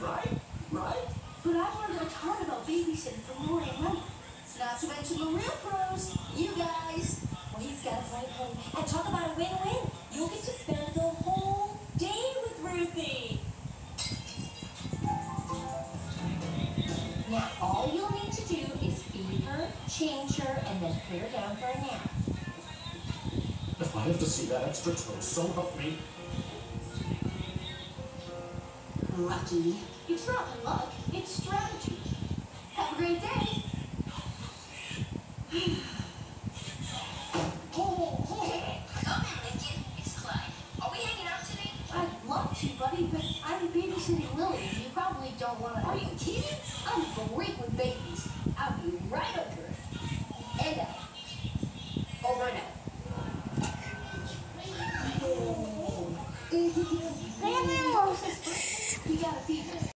right? Right? But I've learned a ton about babysitting from Roy and Lenny. Not to mention the real pros, you guys. Well, he's got a point, Cody. And talk about a win-win. You'll get to spend the whole day with Ruthie. Now, all you'll need to do is feed her, change her, and then put her down for a nap. If I have to see that extra toe, so help me. Lucky. It's not luck, it's strategy. Have a great day. Come in, Lincoln. It's Clyde. Are we hanging out today? I'd love to, buddy, but I'm babysitting Lily, and you probably don't want to. Are you kidding? I'm great with babies. I'll be right over it. And out. Over and out. You gotta feed her.